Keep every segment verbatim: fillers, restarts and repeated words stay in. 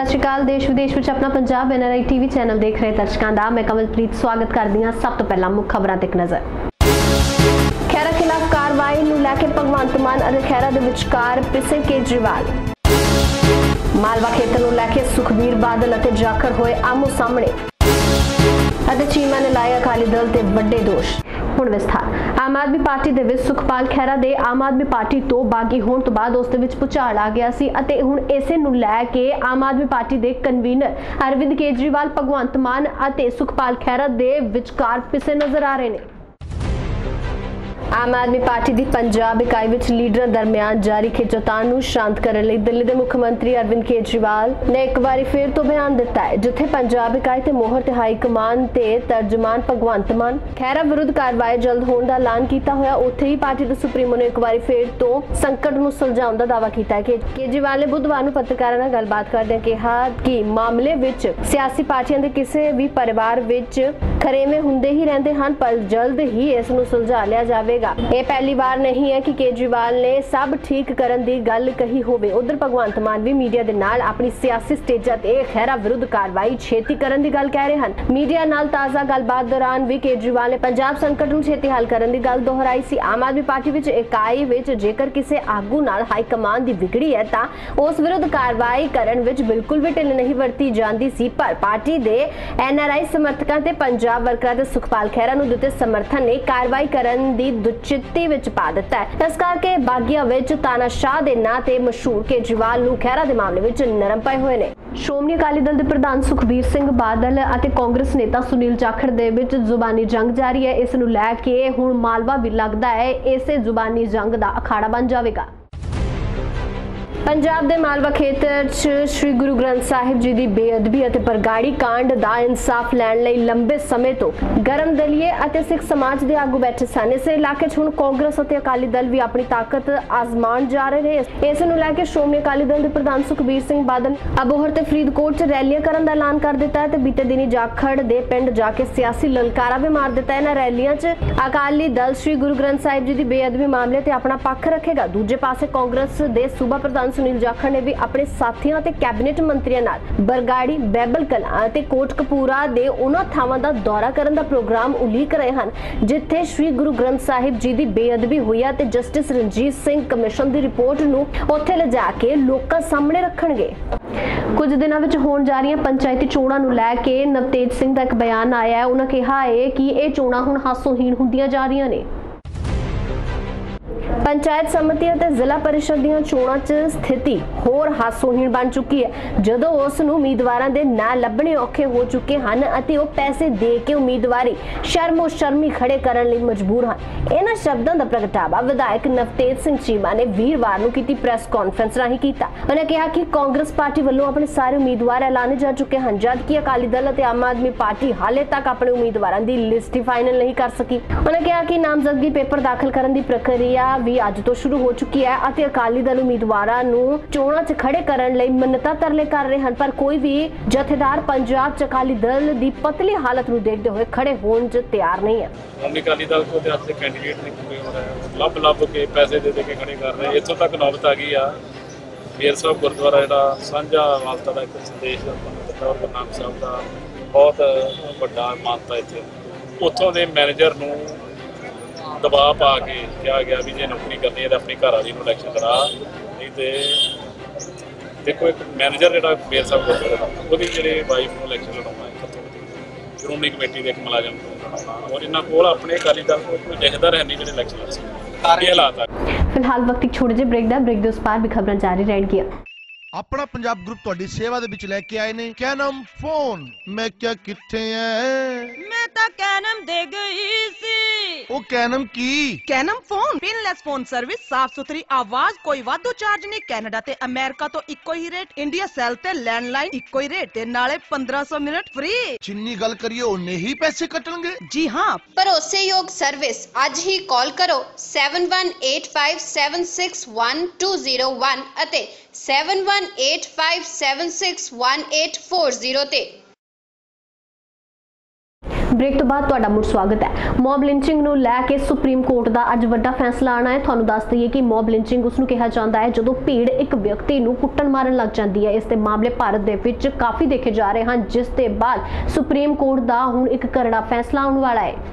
सत श्री अकाल। देश विदेश में अपना Punjab N R I TV channel देख रहे दर्शकों का मैं कमलप्रीत स्वागत करती हाँ। सब तो पहला मुख्य खबरों ते एक नज़र। खैरा खिलाफ कार्रवाई नूं लैके भगवंत मान और खैरा दे विचकार पिसे केजरीवाल। मालवा खेतर नूं लैके सुखबीर बादल और जाखड़ होए आमो सामने। चीमा ने लाए अकाली दल ते वड्डे दोष। ਹੁਣ ਵਿਸਥਾਰ। आम आदमी पार्टी ਦੇ ਵਿੱਚ ਸੁਖਪਾਲ ਖਹਿਰਾ ਦੇ आम आदमी पार्टी ਤੋਂ ਬਾਗੀ ਹੋਣ ਤੋਂ ਬਾਅਦ ਉਸ ਦੇ ਵਿੱਚ ਭੁਚਾਲ ਆ ਗਿਆ ਸੀ ਅਤੇ ਹੁਣ ਇਸੇ ਨੂੰ ਲੈ ਕੇ आम आदमी पार्टी ਦੇ ਕਨਵੀਨਰ ਅਰਵਿੰਦ ਕੇਜਰੀਵਾਲ ਭਗਵੰਤ ਮਾਨ ਅਤੇ ਸੁਖਪਾਲ ਖਹਿਰਾ ਦੇ ਵਿਚਕਾਰ ਪਿਸੇ ਨਜ਼ਰ ਆ ਰਹੇ ਨੇ। आम आदमी पार्टी की पंजाब इकाई विच लीडर दरमियान जारी खिंचातान नूं शांत करने लई दिल्ली के मुख्यमंत्री अरविंद केजरीवाल ने एक बार फिर तो बयान दिता है, जिथे पंजाब इकाई ते मोहर ते हाई कमान ते तर्जमान भगवंत मान खैरा विरुद्ध कार्रवाई जल्द होने का ऐलान किया होया, उत्थे ही पार्टी के सुप्रीमो ने एक बार फिर तो संकट नूं सुलझाउण दा दावा किया है। केजरीवाल ने बुधवार नूं पत्रकारां नाल गलबात करदे कहा कि मामले विच सियासी पार्टियां दे किसी भी परिवार विच खरेवे हुंदे ही रहंदे हन, पर जल्द ही इस नूं सुलझा लिया जावेगा। ये पहली बार नहीं है कि केजरीवाल ने सब ठीक करन दी गल कही होवे। उधर भगवंत मान भी मीडिया दे नाल अपनी सियासी स्टेजां ते खैरा विरुद्ध कार्रवाई छेती करन दी गल कह रहे हैं। मीडिया नाल ताज़ा गलबात दौरान भी केजरीवाल ने पंजाब संकट नूं छेती हल करन दी गल दोहराई सी। आम आदमी पार्टी विच इकाई विच जेकर किसी आगू नाल हाई कमान दी विगड़ी है तां उस विरुद्ध कार्रवाई करन विच बिल्कुल भी ढिल नहीं वरती जांदी सी, पर पार्टी दे एन आर आई समर्थकां ते पंजाब वर्करां ते सुखपाल खैरा नूं दित्ते समर्थन ने कार्रवाई करन दी चित्ती विच पा दिता है। इस करके बागिया विच तानाशाह दे नां ते मशहूर केजरीवाल नूं खैरा दे मामले विच नरम पए होए ने। श्रोमणी अकाली दल दे प्रधान सुखबीर सिंह बादल अते कांग्रेस नेता सुनील जाखड़ दे विच जुबानी जंग जारी है। इस नूं लै के हुण मालवा भी लगदा है इसे जुबानी जंग दा अखाड़ा बन जावेगा। पंजाब दे मालवा खेतर च श्री गुरु ग्रंथ साहिब जी की बेअदबी और बरगाड़ी कांड का इंसाफ लैण लई लंबे समय तो गरम दलीए और सिख समाज के आगू बैठे सन। इस इलाके हुण कांग्रेस और अकाली दल भी अपनी ताकत आजमान जा रहे हैं। इस नूं लैके श्रोमणी अकाली दल के प्रधान सुखबीर सिंह बादल अबोहर ते फरीदकोट च रैलियां करन दा ऐलान कर दिता है। बीते दिनी जाखड़ दे पिंड जाके सियासी ललकारा भी मार दिता है। इन्हां रैलियां च अकाली दल श्री गुरु ग्रंथ साहिब जी की बेअदबी मामले ते अपना पक्ष रखेगा। दूजे पासे कांग्रेस के सूबा प्रधान सुनील जाखड़ ने भी अपने साथियों ते कैबिनेट मंत्रियों नाल बरगाड़ी बैबल कलां ते कोटकपूरा दे उन्हां थावां दा दौरा करन दा प्रोग्राम उलीक रहे हैं, जिथे श्री गुरु ग्रंथ साहिब जी की बेअदबी हुई है ते जस्टिस रंजीत सिंह कमिशन की रिपोर्ट नूं उत्थे ले जाके लोकां सामने रखणगे। कुछ दिनों में होण जा रही पंचायती चोणां नूं लै के नवतेज सिंह दा एक बयान आया है। उन्होंने कहा है कि ये चोणां हुण हासोहीन हुंदियां जा रही ने। पंचायत समिति और जिला परिषद दी चोणां च स्थिति होर हासोहीन बन चुकी है, जदों उस नूं उम्मीदवारां दे नां लभणे औखे हो चुके हैं अते ओह पैसे दे के उम्मीदवारी शर्मो शर्मी खड़े करन लई मजबूर हैं। इन्हां शब्दां दा प्रगटावा विधायक नवतेज सिंह चीमा ने वीरवार नूं कीती प्रेस कॉन्फ्रेंस राहीं कीता। उन्होंने कहा कि कांग्रेस पार्टी वालों अपने सारे उम्मीदवार ऐलाने जा चुके हैं, जबकि अकाली दल और आम आदमी पार्टी हाले तक अपने उम्मीदवारों की लिस्ट ही फाइनल नहीं कर सकी। उन्होंने कहा कि नामजदगी पेपर दाखिल करने की प्रक्रिया भी अज तो शुरू हो चुकी है और अकाली दल उम्मीदवारों नूं चोणां च खड़े करन लई मिन्नतां तरले कर रहे हैं, पर कोई भी जथेदार पंजाब च अकाली दल की पतली हालत नूं देखते हुए खड़े होने च तैयार नहीं है। अकाली दल को अपने कैंडीडेट नहीं पूरे हो रहे हैं, लब लब के पैसे दे दे के खड़े कर रहे हैं। इत्थों तक नौबत आ गई आ बेर साहब गुरुद्वारा जिहड़ा सांझा वालता का एक संदेश गुरु नानक साहब का बहुत बड़ा मानता इत्थे, उत्थों के मैनेजर नूं दबाव पा के कहा गया भी जे नौकरी करनी है तो अपनी घर वाली इलैक्शन करा, नहीं तो देखो एक मैनेजर जो बेर साहब गुरुद्वारा वो जी वाइफ को इलैक्शन लड़ाना है, श्रोमणी कमेटी के एक मुलाजम को, और इन्होंने को अपने अकाली दल को कोई दिखता रह नहीं जो इलैक्शन लड़ सकते हालात आ। फिलहाल वक्त एक छोटे जे ब्रेक दा ब्रेक दे उस पार भी खबरां जारी रहणगीਆਂ। अपना पंजाब ग्रुप तुहाडी सेवा दे विच लेके आए ने कैनम फोन। मैं क्या किथे है मैं तो कैनम दे गई सी। ओ कैनम की Canam phone pinless phone service, साफ सुथरी आवाज, कोई वाधू चार्ज नहीं। कैनेडा ते अमेरिका तो इको ही रेट, इंडिया सेल ते लैंडलाइन इको ही रेट ते नाले पंद्रह सौ मिनट फ्री। जिन्नी गल करिए उन्ने ही पैसे कटणगे। जी हाँ, भरोसेयोग सर्विस अज ही कॉल करो seven one eight five seven six one two zero one अते seven one eight five seven six one eight four zero ते। ब्रेक तो बाद तुहाडा मुड़ स्वागत है। मॉब लिंचिंग नूं लैके सुप्रीम कोर्ट का अज वड्डा फैसला आना है। तुहानूं दस दईए कि मॉब लिंचिंग उसनूं कहा जाता है जदों भीड़ एक व्यक्ति नूं कुੱਟਣ मारन लग जाती है। इस दे मामले भारत दे विच काफ़ी देखे जा रहे हैं, जिस दे बाद सुप्रीम कोर्ट का हुण एक करड़ा फैसला आउण वाला है।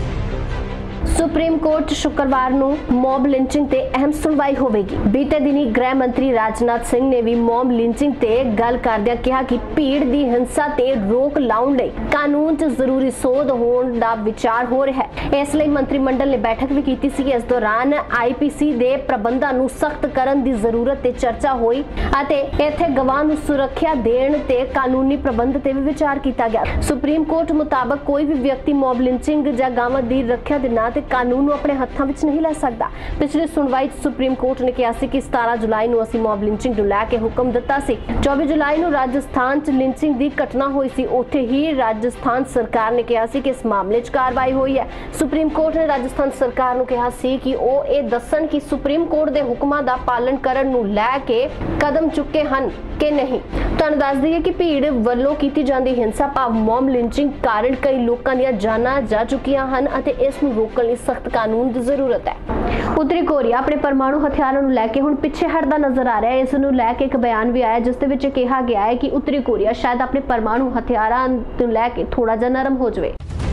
सुप्रीम कोर्ट शुक्रवार नूं मॉब लिंचिंग ते अहम सुनवाई होवेगी। बीते दिनी गृह मंत्री राजनाथ सिंह ने भी मॉब लिंचिंग ते गल करदिआं कहा कि भीड़ दी हिंसा ते रोक लाउण लई कानून च जरूरी सोध होण दा विचार हो रहा है। इस लई मंत्रिमंडल ने बैठक भी कीती सी। इस दौरान आईपीसी दे प्रबंधां नूं सख्त करन दी जरूरत ते चर्चा होई अते इत्थे गवाह नूं सुरक्षा देण ते कानूनी प्रबंध ते भी विचार कीता गया। सुप्रीम कोर्ट मुताबक कोई भी व्यक्ति मॉब लिंचिंग जां गावां दी रक्षा दे नां ते कानून नूं अपने हत्थां विच नहीं लै सकदा। पिछली सुनवाई सुप्रीम कोर्ट ने कहा सी कि सतारह जुलाई नूं असीं मॉब लिंचिंग नूं लैके हुक्म दित्ता सी। चौबीस जुलाई नूं राजस्थान च लिंचिंग दी घटना होई सी। उत्थे ही राजस्थान सरकार ने कहा सी कि इस मामले च कार्रवाई हुई है। सुप्रीम कोर्ट ने राजस्थान सरकार नूं कहा सी कि ओह इह दस्सण कि सुप्रीम कोर्ट दे हुक्मां दा पालन करन नूं लैके कदम चुके हन कि नहीं। तुहानूं दस दईए कि भीड़ ਵੱਲੋਂ ਕੀਤੀ ਜਾਂਦੀ ਹਿੰਸਾ ਭਾਵ ਮੌਬ ਲਿੰਚਿੰਗ ਕਾਰਨ ਕਈ ਲੋਕਾਂ ਦੀਆਂ ਜਾਨਾਂ ਜਾ ਚੁੱਕੀਆਂ ਹਨ ਅਤੇ ਇਸ ਨੂੰ ਰੋਕਣ ਲਈ ਸਖਤ ਕਾਨੂੰਨ ਦੀ ਜ਼ਰੂਰਤ ਹੈ। ਉੱਤਰੀ ਕੋਰੀਆ ਆਪਣੇ ਪਰਮਾਣੂ ਹਥਿਆਰਾਂ ਨੂੰ ਲੈ ਕੇ ਹੁਣ ਪਿੱਛੇ ਹਟਦਾ ਨਜ਼ਰ ਆ ਰਿਹਾ ਹੈ। ਇਸ ਨੂੰ ਲੈ ਕੇ ਇੱਕ ਬਿਆਨ ਵੀ ਆਇਆ ਜਿਸ ਦੇ ਵਿੱਚ ਕਿਹਾ ਗਿਆ ਹੈ ਕਿ ਉੱਤਰੀ ਕੋਰੀਆ ਸ਼ਾਇਦ ਆਪਣੇ ਪਰਮਾਣੂ ਹਥਿਆਰਾਂ ਨੂੰ ਲੈ ਕੇ ਥੋੜਾ ਜਿਹਾ ਨਰਮ ਹੋ ਜਾਵੇ।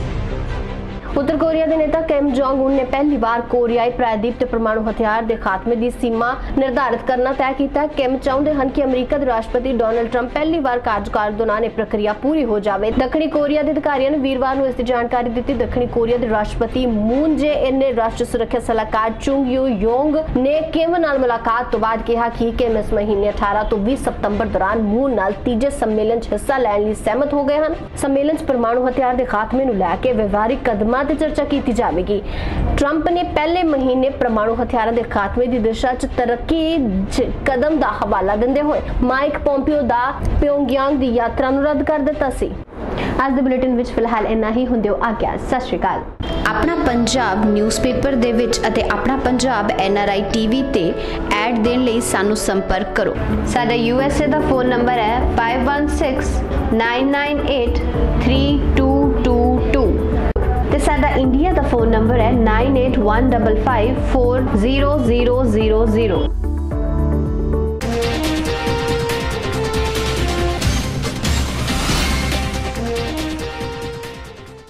उत्तर कोरिया के नेता किम जोंग उन ने पहली बार कोरियाई प्रायद्वीप ते परमाणु हथियार के खात्मे की सीमा निर्धारित करना तय किया। किम चाहते हैं कि अमरीका के राष्ट्रपति डोनाल्ड ट्रंप पहली बार कार्यकाल दौरान यह प्रक्रिया पूरी हो जाए। दक्षिणी कोरिया के अधिकारियों ने वीरवार को इसकी जानकारी दी। दक्षिणी कोरिया के राष्ट्रपति मून जे इन ने राष्ट्रीय सुरक्षा सलाहकार चुंग यू योंग ने किम नाल मुलाकात तो बाद कहा कि किम इस महीने अठारह तो बीस सितंबर दौरान मून नाल तीजे सम्मेलन च हिस्सा लैण लई सहमत हो गए हैं। सम्मेलन च परमाणु हथियार के खात्मे नूं लैके व्यवहारिक कदमां ते चर्चा की जाएगी। ट्रंप ने पहले महीने परमाणु हथियारों के खात्मे की दिशा च तरक्की कदम का हवाला देंदे हुए माइक पोंपियो दा प्योंगयांग की यात्रा नूं रद्द कर दिता सी। आज दे बुलेटिन विच फिलहाल इन्ना ही। हुंदे हो आग्या। सत श्री अकाल। अपना पंजाब न्यूज़पेपर दे विच अते अपना पंजाब एनआरआई टीवी ते ऐड देण लई सानू संपर्क करो। साडा यूएसए दा फोन नंबर है five one six nine nine eight three two two two ते साडा इंडिया दा फोन नंबर है nine eight one five five four zero zero zero zero.